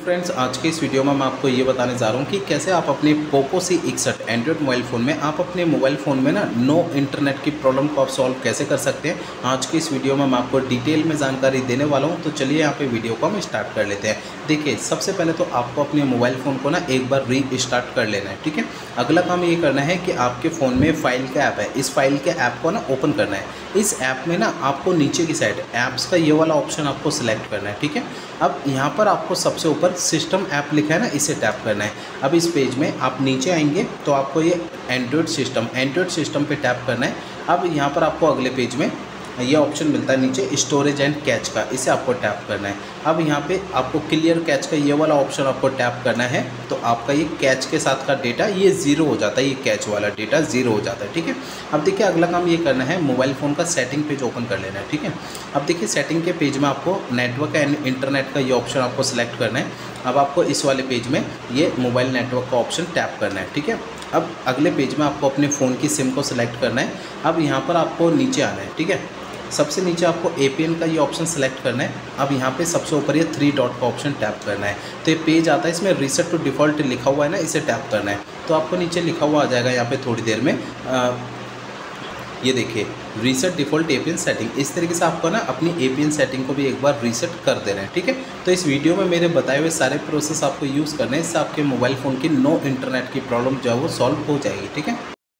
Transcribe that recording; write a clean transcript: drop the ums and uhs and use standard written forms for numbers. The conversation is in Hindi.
फ्रेंड्स, आज के इस वीडियो में मैं आपको ये बताने जा रहा हूँ कि कैसे आप अपने Poco C61 Android mobile phone में आप अपने मोबाइल फ़ोन में ना नो इंटरनेट की प्रॉब्लम को आप सॉल्व कैसे कर सकते हैं। आज के इस वीडियो में मैं आपको डिटेल में जानकारी देने वाला हूँ। तो चलिए यहाँ पे वीडियो को हम स्टार्ट कर लेते हैं। देखिए, सबसे पहले तो आपको अपने मोबाइल फ़ोन को ना एक बार रीस्टार्ट कर लेना है, ठीक है। अगला काम ये करना है कि आपके फ़ोन में फाइल का ऐप है, इस फाइल के ऐप को ना ओपन करना है। इस ऐप में ना आपको नीचे की साइड ऐप्स का ये वाला ऑप्शन आपको सिलेक्ट करना है, ठीक है। अब यहाँ पर आपको सबसे ऊपर सिस्टम ऐप लिखा है ना, इसे टैप करना है। अब इस पेज में आप नीचे आएंगे तो आपको ये एंड्रॉयड सिस्टम पे टैप करना है। अब यहाँ पर आपको अगले पेज में ये ऑप्शन मिलता है नीचे स्टोरेज एंड कैच का, इसे आपको टैप करना है। अब यहाँ पे आपको क्लियर कैच का ये वाला ऑप्शन आपको टैप करना है, तो आपका ये कैच के साथ का डेटा ये ज़ीरो हो जाता है, ये कैच वाला डेटा ज़ीरो हो जाता है, ठीक है। अब देखिए, अगला काम ये करना है, मोबाइल फ़ोन का सेटिंग पेज ओपन कर लेना है, ठीक है। अब देखिए, सेटिंग के पेज में आपको नेटवर्क एंड इंटरनेट का ये ऑप्शन आपको सिलेक्ट करना है। अब आपको इस वाले पेज में ये मोबाइल नेटवर्क का ऑप्शन टैप करना है, ठीक है। अब अगले पेज में आपको अपने फ़ोन की सिम को सिलेक्ट करना है। अब यहाँ पर आपको नीचे आना है, ठीक है। सबसे नीचे आपको APN का ये ऑप्शन सेलेक्ट करना है। अब यहाँ पे सबसे ऊपर ये 3 डॉट का ऑप्शन टैप करना है, तो ये पेज आता है, इसमें रीसेट टू डिफ़ॉल्ट लिखा हुआ है ना, इसे टैप करना है। तो आपको नीचे लिखा हुआ आ जाएगा यहाँ पे थोड़ी देर में, ये देखिए रीसेट डिफ़ॉल्ट APN सेटिंग। इस तरीके से आपको ना अपनी APN सेटिंग को भी एक बार रीसेट कर देना है, ठीक है। तो इस वीडियो में मेरे बताए हुए सारे प्रोसेस आपको यूज़ करने हैं, इससे आपके मोबाइल फ़ोन की नो इंटरनेट की प्रॉब्लम जो है वो सॉल्व हो जाएगी, ठीक है।